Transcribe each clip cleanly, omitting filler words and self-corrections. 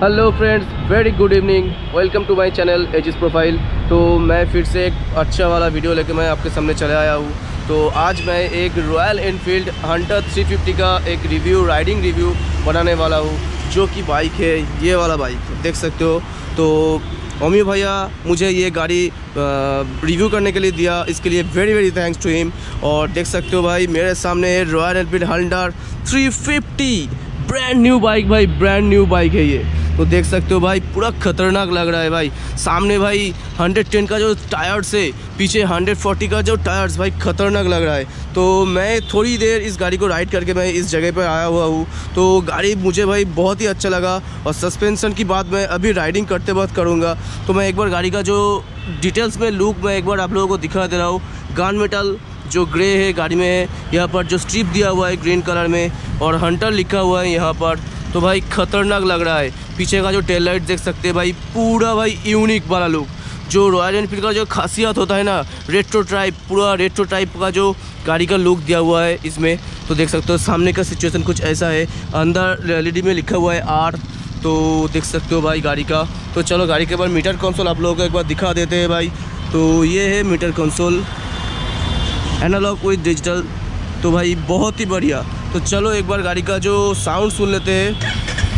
Hello friends, very good evening. Welcome to my channel Aegis profile. तो मैं फिर से एक अच्छा वाला वीडियो लेके मैं आपके सामने चले आया हूँ। तो आज मैं एक रॉयल एनफील्ड हंटर 350 का एक राइडिंग रिव्यू बनाने वाला हूँ, जो कि बाइक है ये वाला बाइक देख सकते हो। तो अमी भैया मुझे ये गाड़ी रिव्यू करने के लिए दिया, इसके लिए very very thanks to him. और देख सकते हो भाई, मेरे सामने है Royal Enfield Hunter 350, brand new bike भाई, ब्रांड न्यू बाइक है ये। तो देख सकते हो भाई, पूरा खतरनाक लग रहा है भाई। सामने भाई 110 का जो टायर्स है, पीछे 140 का जो टायर्स, भाई खतरनाक लग रहा है। तो मैं थोड़ी देर इस गाड़ी को राइड करके मैं इस जगह पर आया हुआ हूँ। तो गाड़ी मुझे भाई बहुत ही अच्छा लगा। और सस्पेंशन की बात मैं अभी राइडिंग करते वक्त करूँगा। तो मैं एक बार गाड़ी का जो डिटेल्स में लुक मैं एक बार आप लोगों को दिखा दे रहा हूँ। गन मेटल जो ग्रे है गाड़ी में है, यहाँ पर जो स्ट्रिप दिया हुआ है ग्रीन कलर में, और हंटर लिखा हुआ है यहाँ पर। तो भाई खतरनाक लग रहा है। पीछे का जो टेल लाइट देख सकते हैं भाई, पूरा भाई यूनिक वाला लुक। जो रॉयल एनफील्ड का जो खासियत होता है ना, रेट्रो टाइप, पूरा रेट्रो टाइप का जो गाड़ी का लुक दिया हुआ है इसमें। तो देख सकते हो सामने का सिचुएशन कुछ ऐसा है। अंदर एलईडी में लिखा हुआ है आर। तो देख सकते हो भाई गाड़ी का। तो चलो गाड़ी के बाद मीटर कंसोल आप लोगों को एक बार दिखा देते हैं भाई। तो ये है meter console, analogue with digital. तो भाई बहुत ही बढ़िया। तो चलो एक बार गाड़ी का जो साउंड सुन लेते हैं।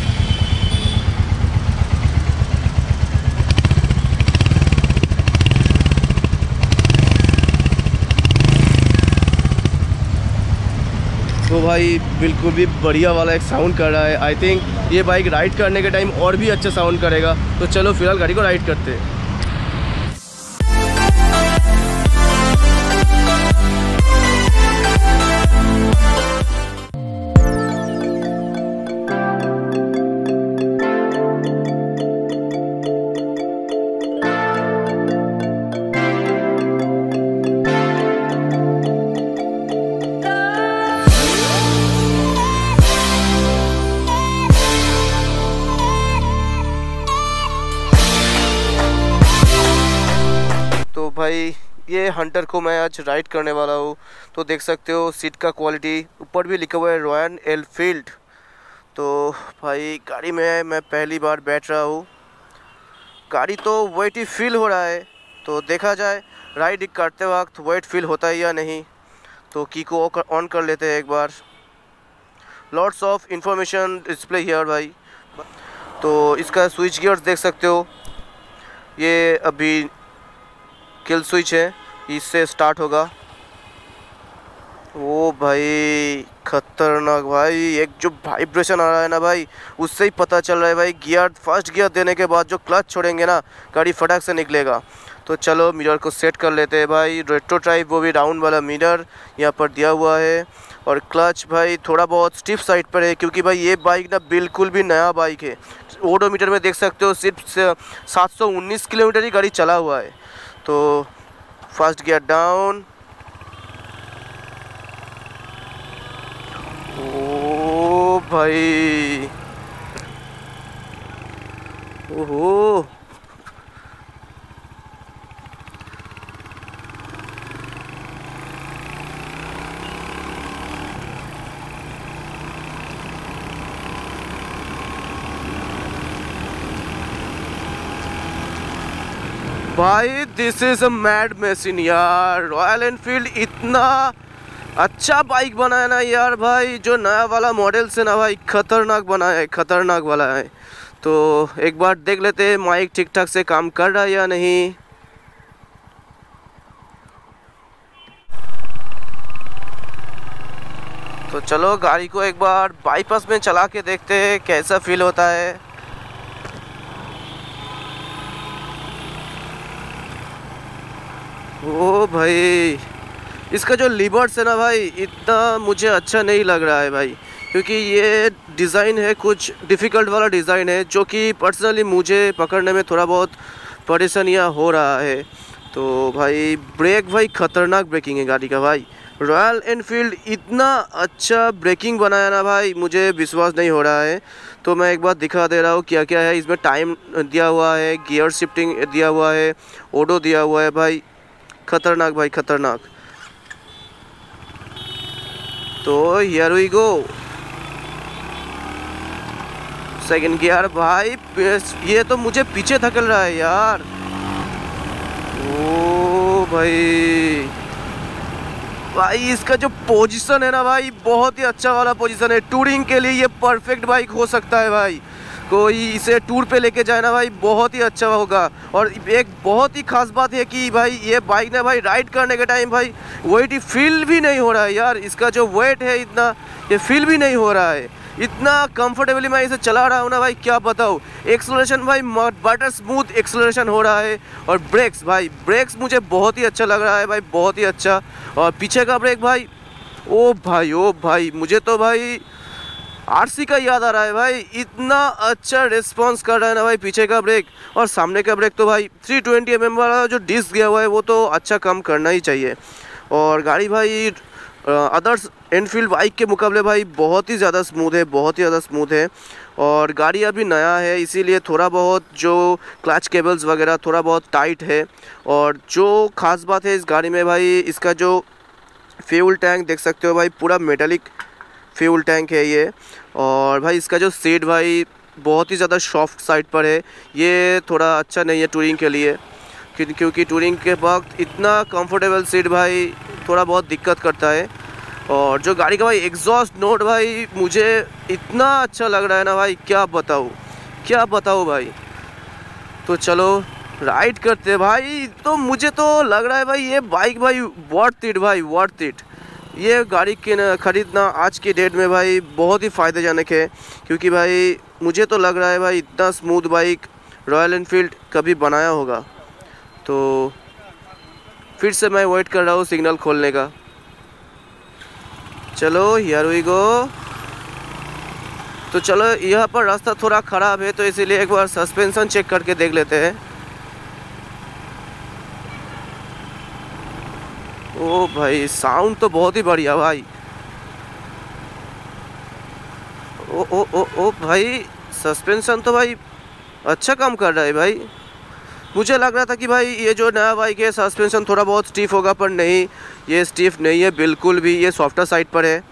तो भाई बिल्कुल भी बढ़िया वाला एक साउंड कर रहा है। आई थिंक ये बाइक राइड करने के टाइम और भी अच्छा साउंड करेगा। तो चलो फिलहाल गाड़ी को राइड करते हैं। तो भाई ये हंटर को मैं आज राइड करने वाला हूँ। तो देख सकते हो सीट का क्वालिटी, ऊपर भी लिखा हुआ है रॉयल एनफील्ड। तो भाई गाड़ी में मैं पहली बार बैठ रहा हूँ। गाड़ी तो वेट ही फील हो रहा है। तो देखा जाए राइड करते वक्त वेट फील होता है या नहीं। तो की को ऑन कर लेते हैं एक बार। Lots of information display here भाई। तो इसका स्विच गियर्स देख सकते हो, ये अभी किल स्विच है, इससे स्टार्ट होगा। ओ भाई खतरनाक भाई, एक जो वाइब्रेशन आ रहा है ना भाई, उससे ही पता चल रहा है भाई गियर, फर्स्ट गियर देने के बाद जो क्लच छोड़ेंगे ना, गाड़ी फटाक से निकलेगा। तो चलो मिरर को सेट कर लेते हैं भाई। रेट्रो टाइप, वो भी राउंड वाला मिरर यहाँ पर दिया हुआ है। और क्लच भाई थोड़ा बहुत स्टिफ साइड पर है, क्योंकि भाई ये बाइक ना बिल्कुल भी नया बाइक है। ओडोमीटर में देख सकते हो सिर्फ 719 किलोमीटर ही गाड़ी चला हुआ है। तो फर्स्ट गियर डाउन। ओ भाई, ओहो भाई, this is a mad machine यार। रॉयल एनफील्ड इतना अच्छा बाइक बनाया ना यार भाई, जो नया वाला मॉडल से ना भाई खतरनाक बनाया है, खतरनाक वाला है। तो एक बार देख लेते हैं माइक ठीक ठाक से काम कर रहा है या नहीं। तो चलो गाड़ी को एक बार बाईपास में चला के देखते हैं कैसा फील होता है। ओ भाई, इसका जो लीवर्स है ना भाई, इतना मुझे अच्छा नहीं लग रहा है भाई, क्योंकि ये डिज़ाइन है कुछ डिफ़िकल्ट वाला डिज़ाइन है, जो कि पर्सनली मुझे पकड़ने में थोड़ा बहुत परेशानियाँ हो रहा है। तो भाई ब्रेक भाई खतरनाक ब्रेकिंग है गाड़ी का भाई। रॉयल एनफील्ड इतना अच्छा ब्रेकिंग बनाया ना भाई, मुझे विश्वास नहीं हो रहा है। तो मैं एक बार दिखा दे रहा हूँ क्या क्या है इसमें। टाइम दिया हुआ है, गियर शिफ्टिंग दिया हुआ है, ऑडो दिया हुआ है भाई। खतरनाक भाई खतरनाक। तो here we go. Second gear भाई, ये तो मुझे पीछे धकेल रहा है यार। ओ भाई, भाई इसका जो पोजीशन है ना भाई, बहुत ही अच्छा वाला पोजीशन है। टूरिंग के लिए ये परफेक्ट बाइक हो सकता है भाई। कोई इसे टूर पे लेके जाए ना भाई, बहुत ही अच्छा होगा। और एक बहुत ही खास बात है कि भाई ये बाइक ना भाई राइड करने के टाइम भाई वेट ही फील भी नहीं हो रहा है यार। इसका जो वेट है इतना, ये फील भी नहीं हो रहा है। इतना कंफर्टेबली मैं इसे चला रहा हूँ ना भाई, क्या बताऊँ। एक्सेलरेशन भाई बटर स्मूथ एक्सेलरेशन हो रहा है। और ब्रेक्स भाई, ब्रेक्स मुझे बहुत ही अच्छा लग रहा है भाई, बहुत ही अच्छा। और पीछे का ब्रेक भाई, ओ भाई मुझे तो भाई आरसी का याद आ रहा है भाई। इतना अच्छा रिस्पांस कर रहा है ना भाई पीछे का ब्रेक। और सामने का ब्रेक तो भाई 320 mm वाला जो डिस्क गया हुआ है वो तो अच्छा काम करना ही चाहिए। और गाड़ी भाई अदर्स एनफील्ड बाइक के मुकाबले भाई बहुत ही ज़्यादा स्मूथ है, बहुत ही ज़्यादा स्मूथ है। और गाड़ी अभी नया है, इसीलिए थोड़ा बहुत जो क्लच केबल्स वगैरह थोड़ा बहुत टाइट है। और जो ख़ास बात है इस गाड़ी में भाई, इसका जो फ्यूल टैंक देख सकते हो भाई, पूरा मेटालिक फ्यूल टैंक है ये। और भाई इसका जो सीट भाई बहुत ही ज़्यादा सॉफ्ट साइड पर है। ये थोड़ा अच्छा नहीं है टूरिंग के लिए, क्योंकि टूरिंग के वक्त इतना कंफर्टेबल सीट भाई थोड़ा बहुत दिक्कत करता है। और जो गाड़ी का भाई एग्जॉस्ट नोट भाई मुझे इतना अच्छा लग रहा है ना भाई, क्या बताऊँ भाई। तो चलो राइड करते हैं भाई। तो मुझे तो लग रहा है भाई ये बाइक भाई वर्थ इट। ये गाड़ी के ख़रीदना आज की डेट में भाई बहुत ही फ़ायदेजनक है, क्योंकि भाई मुझे तो लग रहा है भाई इतना स्मूथ बाइक रॉयल एनफील्ड कभी बनाया होगा। तो फिर से मैं वेट कर रहा हूँ सिग्नल खोलने का। चलो हियर वी गो। तो चलो, यहाँ पर रास्ता थोड़ा ख़राब है तो इसीलिए एक बार सस्पेंशन चेक करके देख लेते हैं। ओ भाई साउंड तो बहुत ही बढ़िया भाई। ओ भाई, सस्पेंशन तो भाई अच्छा काम कर रहा है भाई। मुझे लग रहा था कि भाई ये जो नया बाइक है सस्पेंशन थोड़ा बहुत स्टीफ होगा, पर नहीं, ये स्टीफ नहीं है बिल्कुल भी, ये सॉफ्टर साइड पर है।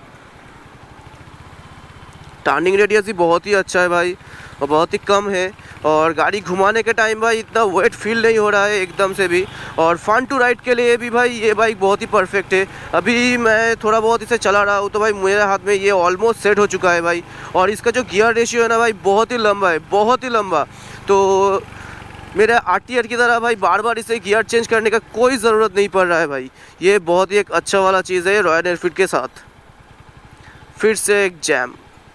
टर्निंग रेडियस भी बहुत ही अच्छा है भाई, और बहुत ही कम है। और गाड़ी घुमाने के टाइम भाई इतना वेट फील नहीं हो रहा है एकदम से भी। और फन टू राइड के लिए भी भाई ये बाइक बहुत ही परफेक्ट है। अभी मैं थोड़ा बहुत इसे चला रहा हूँ तो भाई मेरे हाथ में ये ऑलमोस्ट सेट हो चुका है भाई। और इसका जो गियर रेशियो है ना भाई बहुत ही लंबा है, बहुत ही लंबा। तो मेरे आरटीआर की तरह भाई बार बार इसे गियर चेंज करने का कोई ज़रूरत नहीं पड़ रहा है भाई। ये बहुत ही एक अच्छा वाला चीज़ है रॉयल एनफील्ड के साथ। फिर से एक जैम।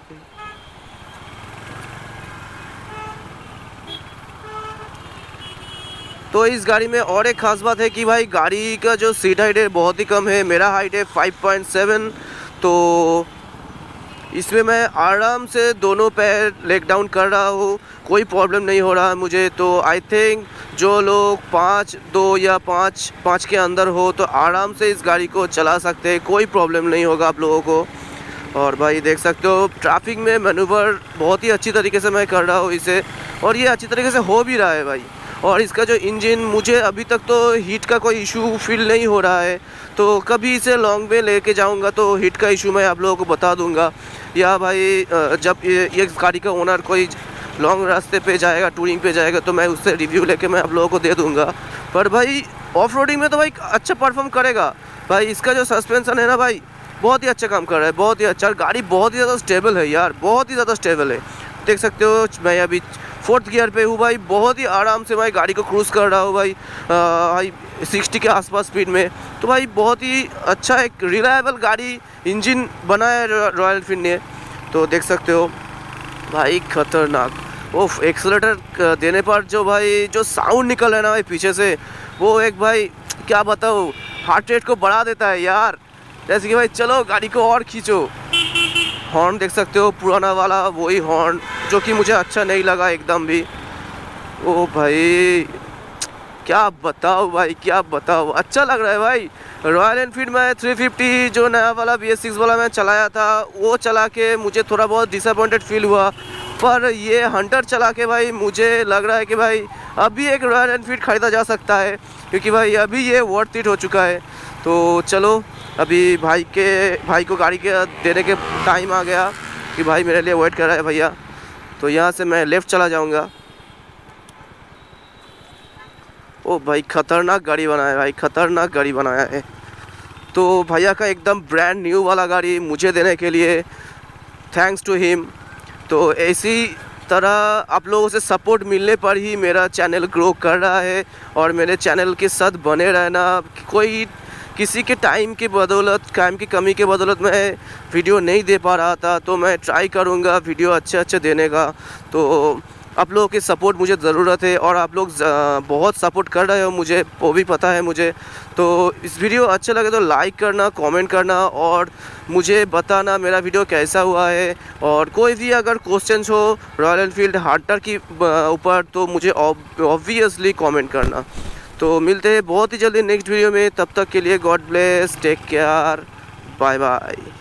तो इस गाड़ी में और एक ख़ास बात है कि भाई गाड़ी का जो सीट हाइट है बहुत ही कम है। मेरा हाइट है 5.7, तो इसमें मैं आराम से दोनों पैर लेग डाउन कर रहा हूँ, कोई प्रॉब्लम नहीं हो रहा है मुझे। तो आई थिंक जो लोग 5'2" या 5'5" के अंदर हो तो आराम से इस गाड़ी को चला सकते हैं, कोई प्रॉब्लम नहीं होगा आप लोगों को। और भाई देख सकते हो ट्रैफिक में मैनूवर बहुत ही अच्छी तरीके से मैं कर रहा हूँ इसे, और ये अच्छी तरीके से हो भी रहा है भाई। और इसका जो इंजन, मुझे अभी तक तो हीट का कोई इशू फील नहीं हो रहा है। तो कभी इसे लॉन्ग में लेके जाऊंगा तो हीट का इशू मैं आप लोगों को बता दूंगा, या भाई जब ये गाड़ी का ओनर कोई लॉन्ग रास्ते पे जाएगा, टूरिंग पे जाएगा, तो मैं उससे रिव्यू लेके मैं आप लोगों को दे दूंगा। पर भाई ऑफ रोडिंग में तो भाई अच्छा परफॉर्म करेगा भाई। इसका जो सस्पेंसन है ना भाई बहुत ही अच्छा काम कर रहा है, बहुत ही अच्छा। गाड़ी बहुत ही ज़्यादा स्टेबल है यार, बहुत ही ज़्यादा स्टेबल है। देख सकते हो मैं अभी 4th गियर पे हूँ भाई, बहुत ही आराम से मैं गाड़ी को क्रूज़ कर रहा हूँ भाई 60 के आसपास स्पीड में। तो भाई बहुत ही अच्छा एक रिलायबल गाड़ी इंजन बनाया है रॉयल एनफील्ड ने। तो देख सकते हो भाई खतरनाक। ओफ, एक्सेलेरेटर देने पर जो भाई जो साउंड निकल रहा है ना भाई पीछे से, वो एक भाई क्या बताऊँ, हार्ट रेट को बढ़ा देता है यार। जैसे कि भाई चलो गाड़ी को और खींचो। हॉर्न देख सकते हो पुराना वाला वही हॉर्न, जो कि मुझे अच्छा नहीं लगा एकदम भी। ओ भाई क्या बताओ भाई, क्या बताओ, अच्छा लग रहा है भाई। रॉयल एनफील्ड में 350 जो नया वाला BS6 वाला मैं चलाया था, वो चला के मुझे थोड़ा बहुत डिसअपॉइंटेड फील हुआ। पर ये हंटर चला के भाई मुझे लग रहा है कि भाई अभी एक रॉयल एनफील्ड ख़रीदा जा सकता है, क्योंकि भाई अभी ये वर्थ इट हो चुका है। तो चलो अभी भाई को गाड़ी के देने के टाइम आ गया कि भाई मेरे लिए वेट कर रहा है भैया। तो यहाँ से मैं लेफ़्ट चला जाऊँगा। ओ भाई खतरनाक गाड़ी बनाया भाई, खतरनाक गाड़ी बनाया है। तो भैया का एकदम ब्रांड न्यू वाला गाड़ी मुझे देने के लिए थैंक्स टू हिम। तो ऐसी तरह आप लोगों से सपोर्ट मिलने पर ही मेरा चैनल ग्रो कर रहा है और मेरे चैनल के साथ बने रहना। कोई किसी के टाइम की बदौलत, टाइम की कमी के बदौलत मैं वीडियो नहीं दे पा रहा था, तो मैं ट्राई करूँगा वीडियो अच्छे देने का। तो आप लोगों की सपोर्ट मुझे ज़रूरत है और आप लोग बहुत सपोर्ट कर रहे हो मुझे, वो भी पता है मुझे। तो इस वीडियो अच्छा लगे तो लाइक करना, कमेंट करना और मुझे बताना मेरा वीडियो कैसा हुआ है। और कोई भी अगर क्वेश्चंस हो रॉयल एनफील्ड हंटर की ऊपर तो मुझे ऑब्वियसली कमेंट करना। तो मिलते हैं बहुत ही जल्दी नेक्स्ट वीडियो में, तब तक के लिए God bless, take care, bye bye.